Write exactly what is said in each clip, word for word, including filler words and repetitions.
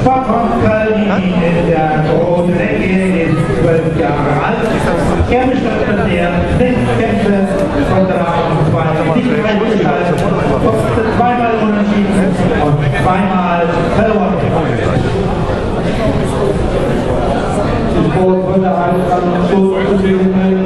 Sport von Köln in der großen Ecke ist zwölf Jahre alt. Er bestritt bisher sechs Kämpfe von zwei Siegreichigkeit, zweimal unentschieden und zweimal verloren. Die Sport von der Eintracht zu gewinnen.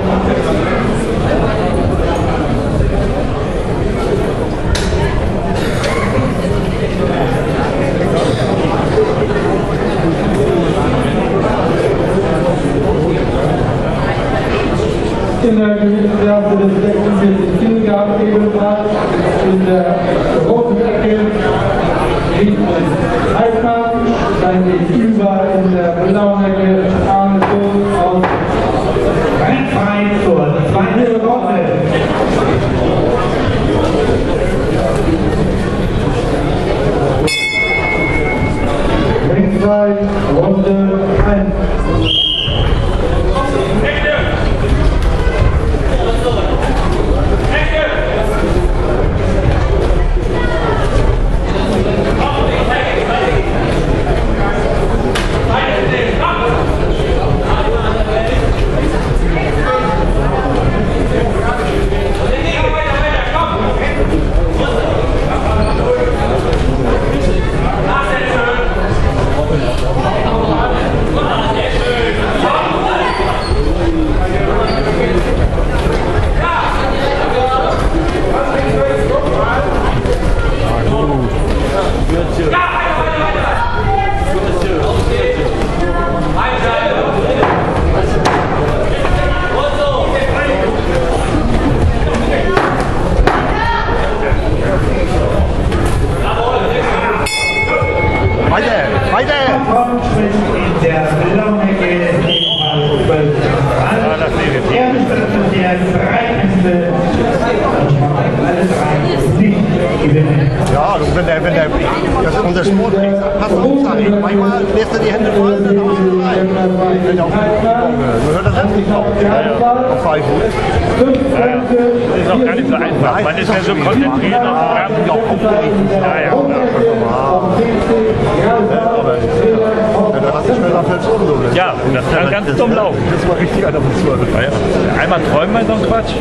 In der Gewichtsklasse des sechsundvierzig Kilogramm ebenfalls in der roten Ecke liegt Heidmann, sein Gegenüber in der blauen Ecke Arne Sohn aus Rennverein zur zweiten Runde. Rennverein, Runde eins. Ja, wenn der, wenn der, das ist unser Sport, hast du auch Zeit. Manchmal lässt er die Hände voll und dann haust du rein. Wenn er auf die man hört das jetzt nicht auf. Ja, ja. Auf Pfeifen. Ja, ja. Das ist auch gar nicht so einfach. Man ist ja so konzentriert auf den Graben. Ja, ja, ja. Aber dann hast du schnell auf Fels um. Ja, das kann ganz dumm laufen. Das war richtig einer von zwei. Ja, ja. Einmal träumen wir so einen Quatsch.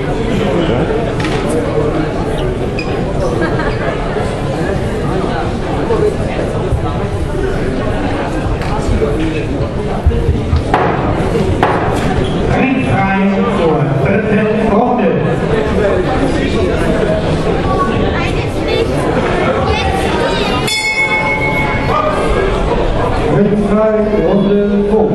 Ringfrei zur dritten Runde. Ringfrei Runde zwei.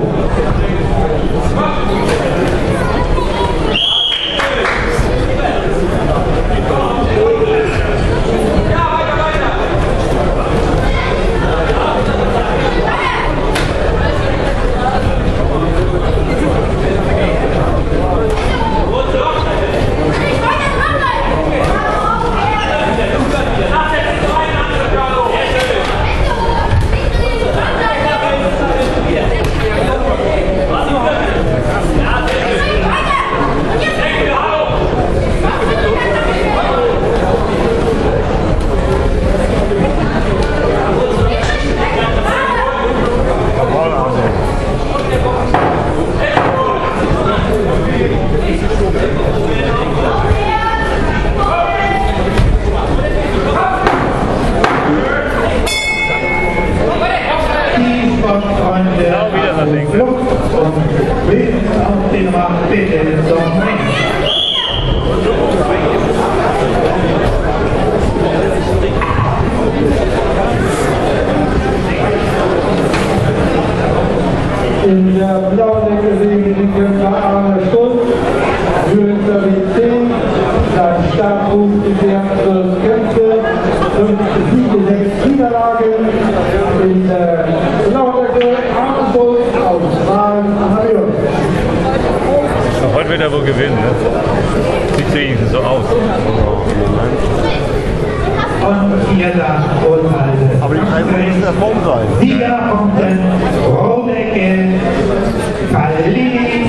In der blauen Ecke sehen wir den Kämpfer Arne Stutz, zehn, sein Startpunkt in der zwölf Kämpfe, fünf Siege, sechs Niederlagen. In der blauen Ecke Arne Stutz aus Wahlen. Heute wird er wohl gewinnen, ne? Sieht wenigstens so aus. Und vierter Urteil. Aber die Preise müssen der Form sein. Sieger kommt Rodecke, Kallini.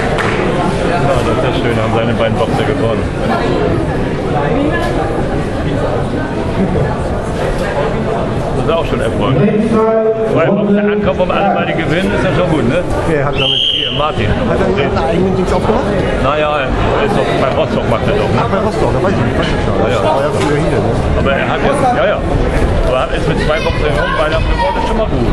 Ja, das ist ja schön, haben seine beiden Boxer gewonnen. Das ist auch schon Erfolg. Weil auf der Ankauf um alle beide gewinnen ist ja schon gut, ne? Wer hat damit? Hier, Martin. Hat er einen eigenen Dings aufgemacht? Naja, er ist doch bei Rostock macht er doch. Ach, bei Rostock, da weiß ich nicht. Weiß ich schon. Ja. Das war ja früher hier, ne? Aber er hat jetzt, ja, ja. Aber er ist mit zwei Boxen rum, Weihnachten geworden, ist schon mal gut.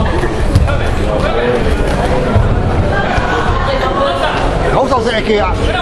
Raus aus der Ecke, ja!